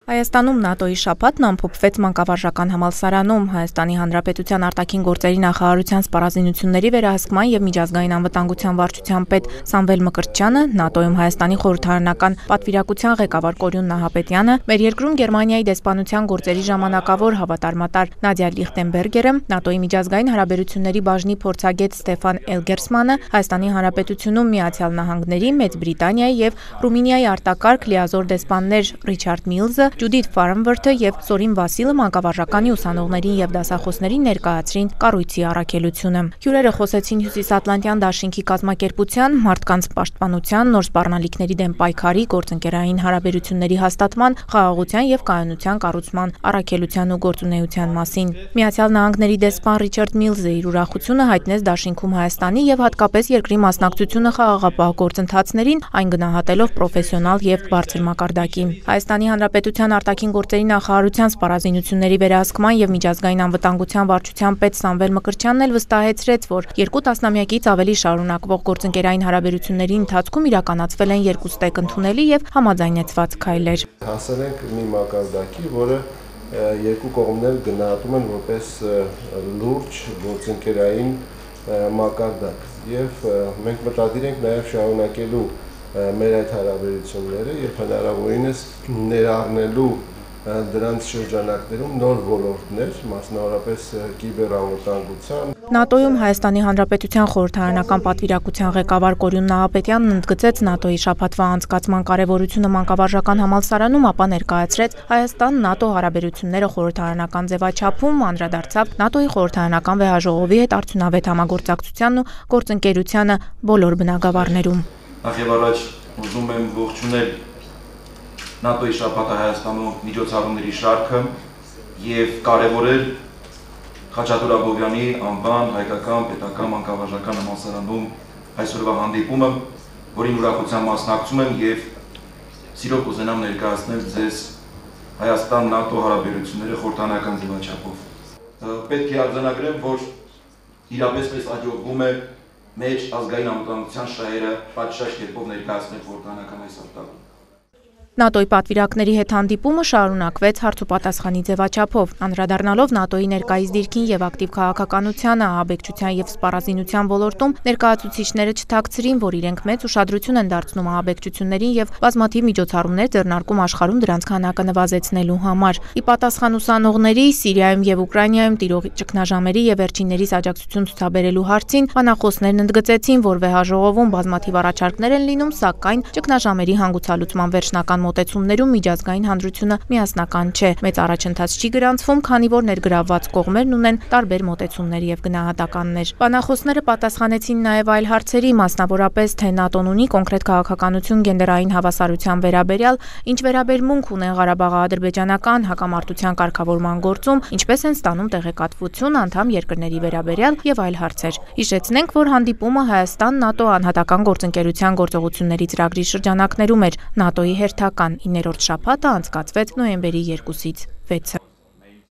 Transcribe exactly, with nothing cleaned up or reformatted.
Հայաստանում ՆԱՏՕ-ի շաբաթն ամփոփվեց մանկավարժական համալսարանում։ Հայաստանի Հանրապետության արտաքին գործերի նախարարության սպառազինությունների վերահսկման և միջազգային անվտանգության վարչության պետ Սամվել Մկրտչյանը, ՆԱՏՕ-ում Հայաստանի խորհրդարանական պատվիրակության ղեկավար Կորյուն Նահապետյանը, մեր երկրում Գերմանիայի դեսպանության գործերի ժամանակավոր հավատարմատար Նադյա Լիխտենբերգերը, ՆԱՏՕ-ի միջազգային հարաբերությունների բաժնի փորձագետ Ստեֆան Էլգերսմանը, Հայաստանի Հանրապետությունում Միացյալ Նահանգների, Մեծ Բրիտանիայի և Ռումինիայի արտակարգ լիազոր դեսպաններ Ռիչարդ Միլզը, Ջուդիթ Ֆարնվորթը և Սորին Վասիլը մանկավարժականի ուսանողներին և դասախոսներին ներկայացրին կառույցի առաքելությունը։ Հյուրերը խոսեցին Հյուսիսատլանտյան դաշինքի կազմակերպության, մարդկանց պաշտպանության, նոր սպառնալիքների դեմ պայքարի, գործընկերային հարաբերությունների հաստատման, խաղաղության և կայունության կառուցման առաքելության ու գործունեության մասին։ Միացյալ Նահանգների դեսպան Ռիչարդ Միլզը իր ուրախությունը հայտնեց դաշինքում Հայաստանի և հատկապես երկրի մասնակցությունը խաղաղապահ գործընթացներին, այն գնահատելով պրոֆեսիոնալ և բարձր մակարդակի։ Հայաստանի Հանրապետության արտաքին գործերի նախարարության սպառազինությունների վերահսկման և միջազգային անվտանգության վարչության պետ Սամվել Մկրտչյանն էլ վստահեցրեց, որ երկու տասնամյակից ավելի շարունակվող գործընկերային հարաբերությունների ընթացքում իրականացվել են երկու ստեկ ընդունելի և համաձայնեցված քայլեր։ Հասել ենք մի մակարդակի, որը երկու կողմներ գնահատում են որպես լուրջ գործընկերային մակարդակ, և մենք մտադիր ենք նաև շարունակելու մեր այդ հարաբերությունները և հնարավորինս ներառնելու դրանց շրջանակներում նոր ոլորտներ, մասնավորապես կիբերանվտանգության։ ՆԱՏՕ-ում Հայաստանի Հանրապետության խորհրդարանական պատվիրակության ղեկավար Կորյուն Նահապետյանն ընդգծեց ՆԱՏՕ-ի շաբաթվա անցկացման կարևորությունը մանկավարժական համալսարանում, ապա ներկայացրեց Հայաստան-ՆԱՏՕ հարաբերությունները խորհրդարանական ձևաչափում, անդրադարձավ ՆԱՏՕ-ի խորհրդարանական վեհաժողովի հետ արդյունավետ համագործակցությանն ու գործընկերությանը բոլոր բնագավառներում։ Նախ և առաջ ուզում եմ ողջունել ՆԱՏՕ-ի շաբաթը Հայաստանում միջոցառումների շարքը և կարևորել Խաչատուր Աբովյանի անվան հայկական պետական մանկավարժական համալսարանում այսօրվա հանդիպումը, որին ուրախությամբ մասնակցում եմ և սիրով կուզենամ ներկայացնել ձեզ Հայաստան-ՆԱՏՕ հարաբերությունները խորհրդարանական ձևաչափով։ Պետք է արձանագրեմ, որ իրապես պես հաջողվում է մեր ազգային անվտանգության շահերը պատշաճ կերպով ներկայացնել խորհրդարանական այս ապտակում։ ՆԱՏՕ-ի պատվիրակների հետ հանդիպումը շարունակվեց հարցուպատասխանի ձևաչափով, անդրադառնալով ՆԱՏՕ-ի ներկայիս դիրքին և ակտիվ քաղաքականությանը, ահաբեկչության և սպառազինության ոլորտում ներկայացուցիչները չթաքցրին, որ իրենք մեծ ուշադրություն են դարձնում ահաբեկչություններին և բազմաթիվ միջոցառումներ ձեռնարկում աշխարհում դրանց քանակը նվազեցնելու համար։ Ի պատասխան ուսանողների Սիրիայում և Ուկրաինայում տիրող ճգնաժամերի և վերջիններիս աջակցություն ցուցաբերելու հարցին բանախոսներն ընդգծեցին, որ վեհաժողովում բազմաթիվ առաջարկներ են լինում, սակայն ճգնաժամերի հանգուցալուծման վերջնական մոտեցումներում միջազգային հանրությունը միասնական չէ։ Մեծ առաջընթաց չի գրանցվում, քանի որ ներգրավված կողմերն ունեն տարբեր մոտեցումներ և գնահատականներ։ Բանախոսները պատասխանեցին նաև այլ հարցերի, մասնավորապես թե ՆԱՏՕ-ն ունի կոնկրետ քաղաքականություն գենդերային հավասարության վերաբերյալ, ինչ վերաբերմունք ունեն Ղարաբաղի-ադրբեջանական հակամարտության կարգավորման գործում, ինչպես են ստանում տեղեկատվություն անդամ երկրների վերաբերյալ և այլ հարցեր։ Հիշեցնենք, որ հանդիպումը Հայաստան-ՆԱՏՕ անհատական գործընկերության գործողությունների ծրագրի շրջանակներում էր։ ՆԱՏՕ-ի հերթական իններորդ շաբաթը անցկացվեց նոյեմբերի երկուսից վեցը։